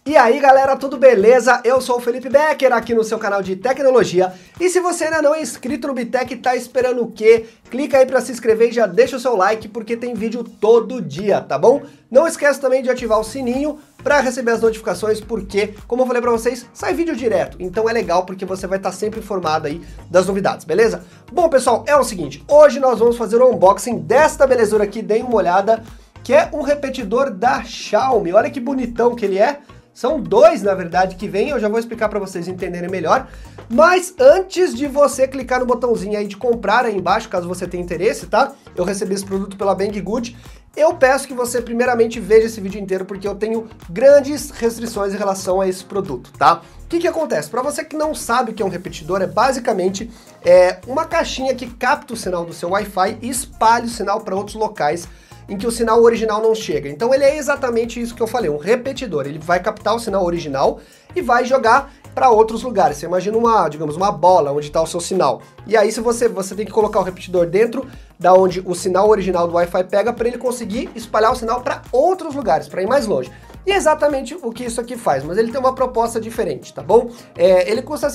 E aí galera, tudo beleza? Eu sou o Felipe Becker aqui no seu canal de tecnologia. E se você ainda não é inscrito no Bitec, tá esperando o quê? Clica aí pra se inscrever e já deixa o seu like porque tem vídeo todo dia, tá bom? Não esquece também de ativar o sininho para receber as notificações porque, como eu falei pra vocês, sai vídeo direto. Então é legal porque você vai estar sempre informado aí das novidades, beleza? Bom pessoal, é o seguinte, hoje nós vamos fazer o unboxing desta belezura aqui, deem uma olhada, que é um repetidor da Xiaomi. Olha que bonitão que ele é. São dois, na verdade, que vem, eu já vou explicar para vocês entenderem melhor. Mas antes de você clicar no botãozinho aí de comprar aí embaixo, caso você tenha interesse, tá? Eu recebi esse produto pela Banggood. Eu peço que você primeiramente veja esse vídeo inteiro, porque eu tenho grandes restrições em relação a esse produto, tá? O que acontece? Para você que não sabe o que é um repetidor, é basicamente uma caixinha que capta o sinal do seu Wi-Fi e espalha o sinal para outros locais em que o sinal original não chega. Então ele é exatamente isso que eu falei, um repetidor. Ele vai captar o sinal original e vai jogar para outros lugares. Você imagina digamos, uma bola onde está o seu sinal. E aí você tem que colocar o repetidor dentro da onde o sinal original do Wi-Fi pega para ele conseguir espalhar o sinal para outros lugares, para ir mais longe. E é exatamente o que isso aqui faz, mas ele tem uma proposta diferente, tá bom? Ele custa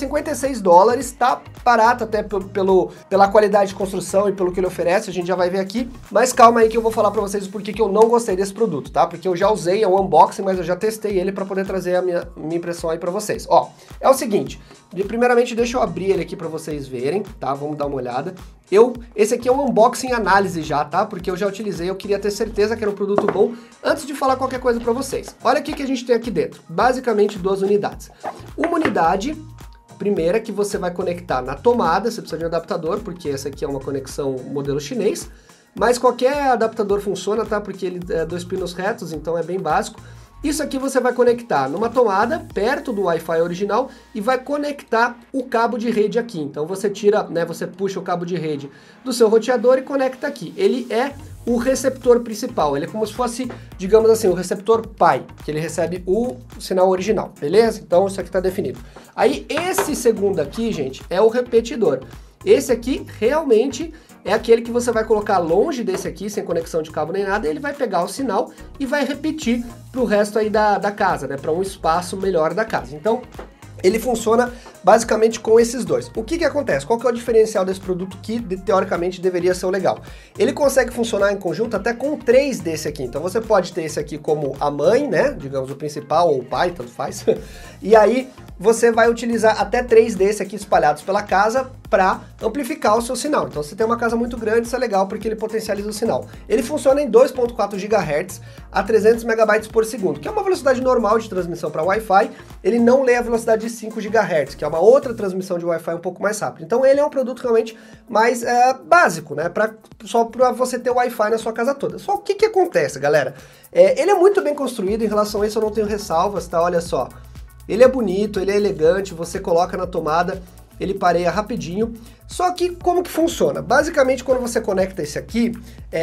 $56, tá barato até pela qualidade de construção e pelo que ele oferece, a gente já vai ver aqui. Mas calma aí que eu vou falar pra vocês o porquê que eu não gostei desse produto, tá? Porque eu já usei, é um unboxing, mas eu já testei ele pra poder trazer a minha impressão aí pra vocês. Ó, é o seguinte, primeiramente deixa eu abrir ele aqui pra vocês verem, tá? Vamos dar uma olhada. Esse aqui é um unboxing análise já, tá? Porque eu já utilizei, eu queria ter certeza que era um produto bom antes de falar qualquer coisa pra vocês. Olha o que a gente tem aqui dentro. Basicamente duas unidades. Uma unidade, primeira, que você vai conectar na tomada, você precisa de um adaptador, porque essa aqui é uma conexão modelo chinês, mas qualquer adaptador funciona, tá? Porque ele é 2 pinos retos, então é bem básico. Isso aqui você vai conectar numa tomada perto do Wi-Fi original e vai conectar o cabo de rede aqui. Então você tira, né, você puxa o cabo de rede do seu roteador e conecta aqui. Ele é o receptor principal, ele é como se fosse, digamos assim, o receptor pai, que ele recebe o sinal original, beleza? Então isso aqui está definido. Aí esse segundo aqui, gente, é o repetidor. Esse aqui realmente é aquele que você vai colocar longe desse aqui, sem conexão de cabo nem nada, e ele vai pegar o sinal e vai repetir para o resto aí da casa, né, para um espaço melhor da casa. Então, ele funciona basicamente com esses dois. O que acontece? Qual que é o diferencial desse produto que, teoricamente, deveria ser o legal? Ele consegue funcionar em conjunto até com 3 desse aqui. Então você pode ter esse aqui como a mãe, né? Digamos, o principal ou o pai, tanto faz. E aí você vai utilizar até 3 desse aqui espalhados pela casa para amplificar o seu sinal. Então se tem uma casa muito grande, isso é legal porque ele potencializa o sinal. Ele funciona em 2.4 GHz a 300 MB por segundo, que é uma velocidade normal de transmissão para Wi-Fi. Ele não lê a velocidade de 5 GHz, que é uma outra transmissão de Wi-Fi um pouco mais rápida. Então ele é um produto realmente mais básico, né? Só para você ter Wi-Fi na sua casa toda. Só o que acontece, galera? Ele é muito bem construído, em relação a isso eu não tenho ressalvas, tá? Olha só. Ele é bonito, ele é elegante, você coloca na tomada, ele pareia rapidinho. Só que como que funciona? Basicamente, quando você conecta esse aqui,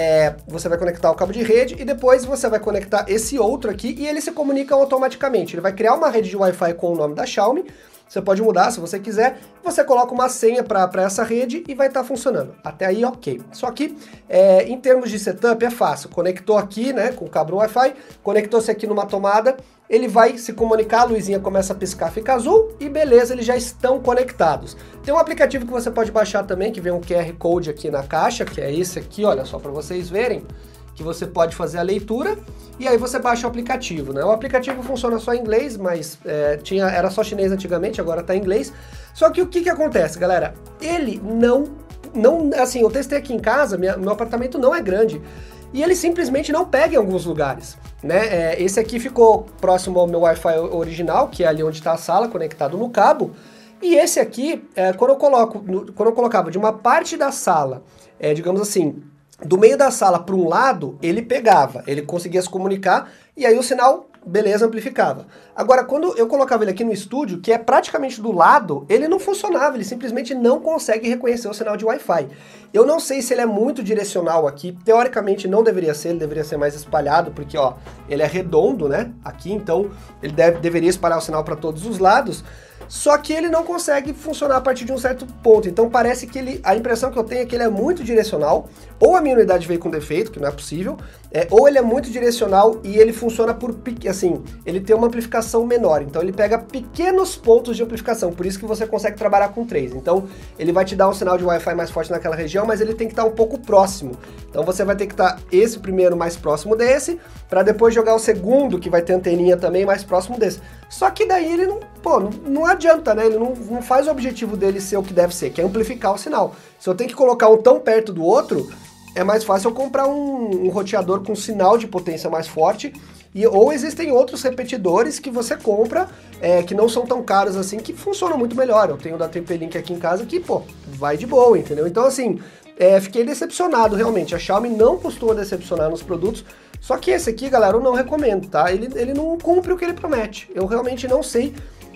você vai conectar o cabo de rede e depois você vai conectar esse outro aqui e ele se comunica automaticamente. Ele vai criar uma rede de Wi-Fi com o nome da Xiaomi. Você pode mudar se você quiser, você coloca uma senha para essa rede e vai estar funcionando. Até aí, ok. Só que, em termos de setup, é fácil. Conectou aqui, né, com o cabo Wi-Fi, conectou-se aqui numa tomada, ele vai se comunicar, a luzinha começa a piscar, fica azul e beleza, eles já estão conectados. Tem um aplicativo que você pode baixar também, que vem um QR Code aqui na caixa, que é esse aqui, olha só, para vocês verem, que você pode fazer a leitura e aí você baixa o aplicativo, né? O aplicativo funciona só em inglês, mas era só chinês antigamente, agora tá em inglês. Só que o que acontece, galera? Ele não, assim, eu testei aqui em casa, meu apartamento não é grande, e ele simplesmente não pega em alguns lugares, né? Esse aqui ficou próximo ao meu Wi-Fi original, que é ali onde está a sala, conectado no cabo, e esse aqui, quando eu colocava de uma parte da sala, digamos assim, do meio da sala para um lado, ele pegava, ele conseguia se comunicar e aí o sinal, beleza, amplificava. Agora, quando eu colocava ele aqui no estúdio, que é praticamente do lado, ele não funcionava, ele simplesmente não consegue reconhecer o sinal de Wi-Fi. Eu não sei se ele é muito direcional aqui, teoricamente não deveria ser, ele deveria ser mais espalhado, porque ó, ele é redondo, né, aqui, então ele deveria espalhar o sinal para todos os lados, só que ele não consegue funcionar a partir de um certo ponto, então parece que a impressão que eu tenho é que ele é muito direcional, ou a minha unidade veio com defeito, que não é possível, ou ele é muito direcional e ele funciona assim, ele tem uma amplificação menor, então ele pega pequenos pontos de amplificação, por isso que você consegue trabalhar com 3, então ele vai te dar um sinal de Wi-Fi mais forte naquela região, mas ele tem que estar um pouco próximo, então você vai ter que estar esse primeiro mais próximo desse, para depois jogar o segundo, que vai ter anteninha também, mais próximo desse. Só que daí ele não adianta, né? Ele não faz o objetivo dele ser o que deve ser, que é amplificar o sinal. Se eu tenho que colocar um tão perto do outro, é mais fácil eu comprar um roteador com sinal de potência mais forte, ou existem outros repetidores que você compra, que não são tão caros assim, que funcionam muito melhor. Eu tenho da TP-Link aqui em casa que, pô, vai de boa, entendeu? Então, assim, fiquei decepcionado, realmente. A Xiaomi não costuma decepcionar nos produtos, só que esse aqui, galera, eu não recomendo, tá? Ele não cumpre o que ele promete. Eu realmente não sei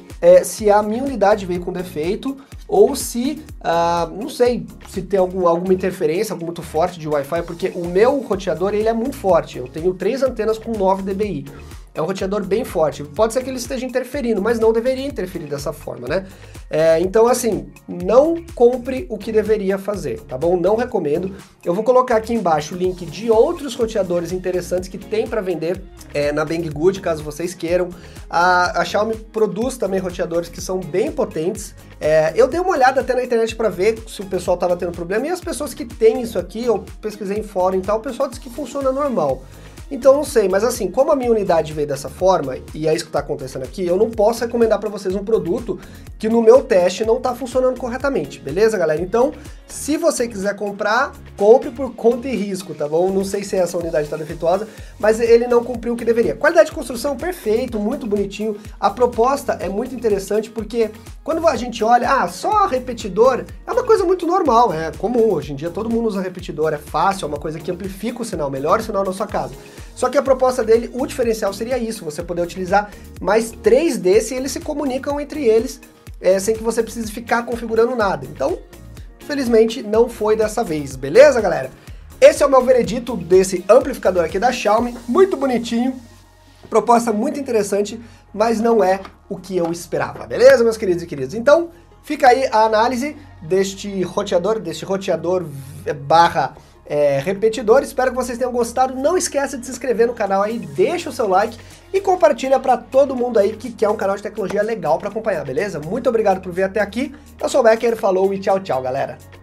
se a minha unidade veio com defeito, ou se, não sei, se tem alguma interferência, algo muito forte de Wi-Fi, porque o meu roteador, ele é muito forte. Eu tenho 3 antenas com 9 dBi. É um roteador bem forte. Pode ser que ele esteja interferindo, mas não deveria interferir dessa forma, né? Então, assim, não compre o que deveria fazer, tá bom? Não recomendo. Eu vou colocar aqui embaixo o link de outros roteadores interessantes que tem para vender na Banggood, caso vocês queiram. A Xiaomi produz também roteadores que são bem potentes. Eu dei uma olhada até na internet para ver se o pessoal estava tendo problema, e as pessoas que têm isso aqui, eu pesquisei em fórum e tal, o pessoal disse que funciona normal. Então não sei, mas assim, como a minha unidade veio dessa forma, e é isso que está acontecendo aqui, eu não posso recomendar para vocês um produto que no meu teste não está funcionando corretamente, beleza, galera? Então, se você quiser comprar, compre por conta e risco, tá bom? Não sei se essa unidade está defeituosa, mas ele não cumpriu o que deveria. Qualidade de construção, perfeito, muito bonitinho. A proposta é muito interessante porque quando a gente olha, só repetidor, é uma coisa muito normal, é comum. Hoje em dia todo mundo usa repetidor, é fácil, é uma coisa que amplifica o sinal, melhora o sinal na sua casa. Só que a proposta dele, o diferencial seria isso, você poder utilizar mais 3 desses e eles se comunicam entre eles sem que você precise ficar configurando nada. Então, infelizmente, não foi dessa vez, beleza, galera? Esse é o meu veredito desse amplificador aqui da Xiaomi, muito bonitinho, proposta muito interessante, mas não é o que eu esperava, beleza, meus queridos e queridas? Então, fica aí a análise deste roteador barra repetidor. Espero que vocês tenham gostado. Não esqueça de se inscrever no canal aí, deixa o seu like e compartilha para todo mundo aí que quer um canal de tecnologia legal para acompanhar, beleza? Muito obrigado por vir até aqui. Eu sou o Becker, falou e tchau, tchau, galera.